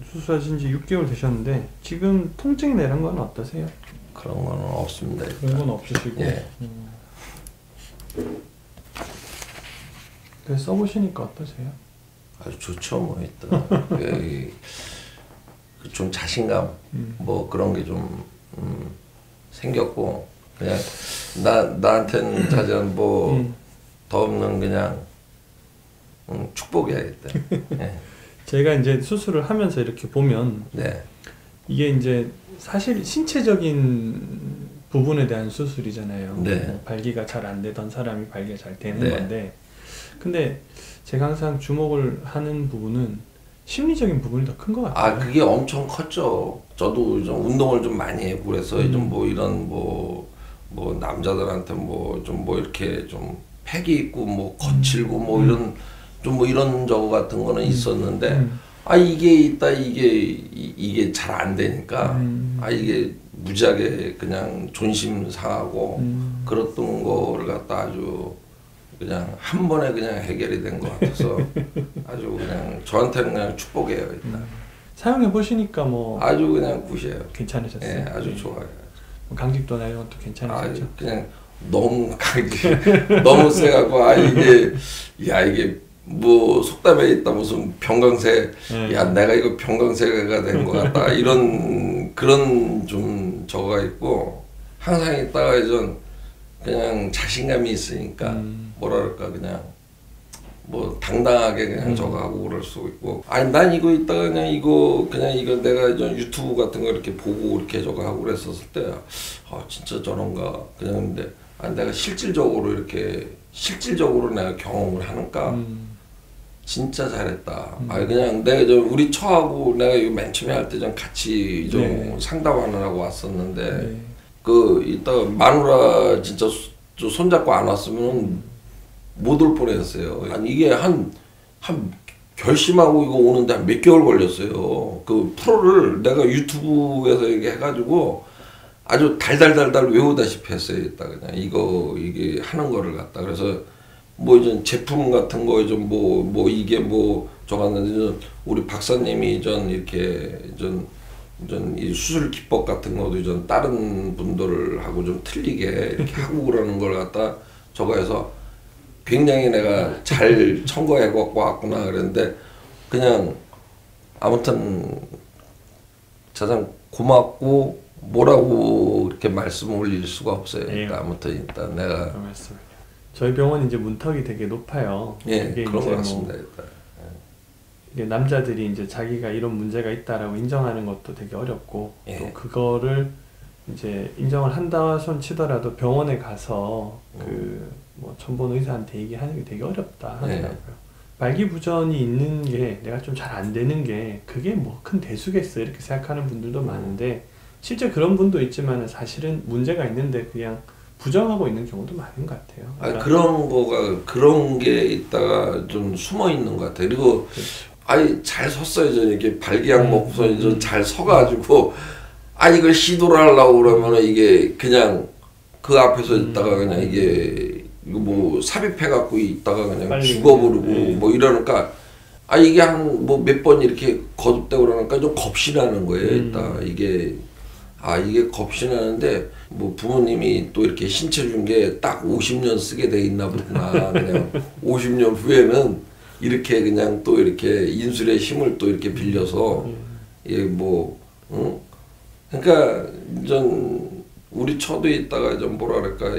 수술하신 지 6개월 되셨는데 지금 통증이 내는 건 어떠세요? 그런 건 없습니다. 일단. 그런 건 없으시고. 예. 그래서 써보시니까 어떠세요? 아주 좋죠, 뭐 일단. 좀 자신감 뭐 그런 게 좀 생겼고 그냥 나한테는 자전 뭐 더 없는 그냥 축복이야겠다. 예. 제가 이제 수술을 하면서 이렇게 보면 네. 이게 이제 사실 신체적인 부분에 대한 수술이잖아요. 네. 뭐 발기가 잘 안 되던 사람이 발기가 잘 되는 네. 건데, 근데 제가 항상 주목을 하는 부분은 심리적인 부분이 더 큰 것 같아요. 아 그게 엄청 컸죠. 저도 좀 운동을 좀 많이 했고 그래서 좀 뭐 이런 뭐 남자들한테 뭐 좀 뭐 이렇게 좀 팩이 있고 뭐 거칠고 뭐 이런 좀 뭐 이런 저거 같은 거는 있었는데 아 이게 있다 이게 잘 안 되니까 아 이게 무지하게 그냥 존심 상하고 그랬던 거를 갖다 아주 그냥 한 번에 그냥 해결이 된 것 같아서 아주 그냥 저한테는 그냥 축복이에요 일단. 사용해 보시니까 뭐 아주 그냥 굿이에요. 괜찮으셨어요? 예, 아주 좋아요. 강직도나 이런 것도 괜찮으셨죠? 아, 그냥 너무 강직, 너무 세갖고 아 이게 뭐 속담에 있다 무슨 병강세, 야 내가 이거 병강세가 된 것 같다 이런 그런 좀 저거가 있고 항상 있다가 좀 그냥 자신감이 있으니까 뭐랄까 그냥 뭐 당당하게 그냥 저거 하고 그럴 수 있고 아니 난 이거 있다가 그냥 이거 내가 좀 유튜브 같은 거 이렇게 보고 이렇게 저거 하고 그랬었을 때 아 진짜 저런가 그냥 근데 아니 내가 실질적으로 내가 경험을 하니까 진짜 잘했다. 아 그냥 내가 우리 처하고 내가 이거 맨 처음에 할 때 좀 같이 좀 네. 상담하느라고 왔었는데 네. 그 이따가 마누라 진짜 손잡고 안 왔으면 못 올 뻔했어요. 아니 이게 한 결심하고 이거 오는데 한 몇 개월 걸렸어요. 그 프로를 내가 유튜브에서 이게 해가지고 아주 달달달달 외우다시피 했어요. 이따 그냥 이게 하는 거를 갖다 그래서 뭐 이제 제품 같은 거 좀 뭐 이게 뭐 저갔는데 우리 박사님이 전 이렇게 이 수술 기법 같은 것도 좀 다른 분들하고 좀 틀리게 이렇게 하고 그러는 걸 갖다 저거 해서 굉장히 내가 잘 청구해 갖고 왔구나 그랬는데 그냥 아무튼 가장 고맙고 뭐라고 이렇게 말씀 올릴 수가 없어요. 예. 일단 내가 저희 병원 이제 문턱이 되게 높아요. 예 그런 것 같습니다. 일단. 이게 남자들이 이제 자기가 이런 문제가 있다라고 인정하는 것도 되게 어렵고 예. 또 그거를 이제 인정을 한다 손 치더라도 병원에 가서 그 뭐 전본 의사한테 얘기하는 게 되게 어렵다 하더라고요. 예. 발기부전이 있는 게 내가 좀 잘 안 되는 게 그게 뭐 큰 대수겠어 이렇게 생각하는 분들도 많은데 실제 그런 분도 있지만 사실은 문제가 있는데 그냥 부정하고 있는 경우도 많은 것 같아요. 그러니까 그런 게 있다가 좀 숨어 있는 것 같아요. 그리고 그렇죠. 아니 잘 섰어요. 저 이렇게 발기약 먹고서 좀 잘 서가지고 이걸 시도를 하려고 그러면은 이게 그냥 그 앞에서 있다가 그냥 이게 이거 뭐 삽입해갖고 있다가 그냥 죽어버리고 뭐 이러니까 이게 한 뭐 몇 번 이렇게 거듭되고 그러니까 좀 겁이 나는 거예요. 일단 이게 겁이 나는데 뭐 부모님이 또 이렇게 신체 준 게 딱 50년 쓰게 돼 있나 보구나. 그냥 50년 후에는 이렇게 그냥 또 이렇게 인술의 힘을 또 이렇게 빌려서 그러니까 전 우리 처도 있다가 좀 뭐랄까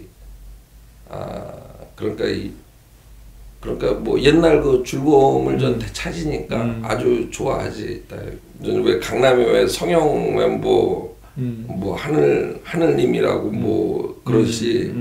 그러니까 뭐 옛날 그 즐거움을 전 되찾으니까 아주 좋아하지. 저는 왜 강남에 왜 성형 뭐 하늘님이라고 뭐 그러시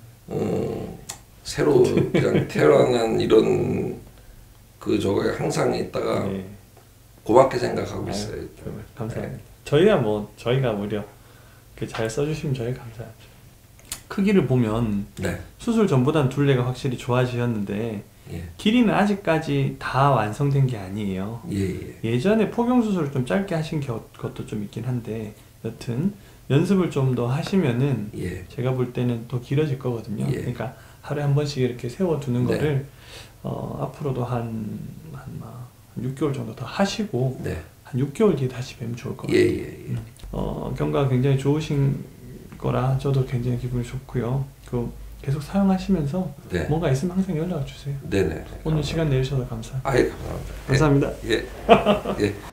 새로 그냥 태어난 이런 그 저거에 항상 있다가 고맙게 생각하고 있어요. 감사합니다. 저희가 오히려 잘 써주시면 저희 감사하죠. 크기를 보면 수술 전보다는 둘레가 확실히 좋아지셨는데 길이는 아직까지 다 완성된 게 아니에요. 예전에 포경수술을 좀 짧게 하신 것도 좀 있긴 한데 여튼 연습을 좀 더 하시면은 제가 볼 때는 더 길어질 거거든요. 그러니까 하루에 한 번씩 이렇게 세워두는 거를 앞으로도 한 6개월 정도 더 하시고 한 6개월 뒤에 다시 뵈면 좋을 것 같아요. 예. 경과가 굉장히 좋으신 거라 저도 굉장히 기분이 좋고요. 계속 사용하시면서 네. 뭔가 있으면 항상 연락을 주세요. 네네. 오늘 감사합니다. 시간 내주셔서 감사합니다. 아예 감사합니다. 감사합니다. 예. 예.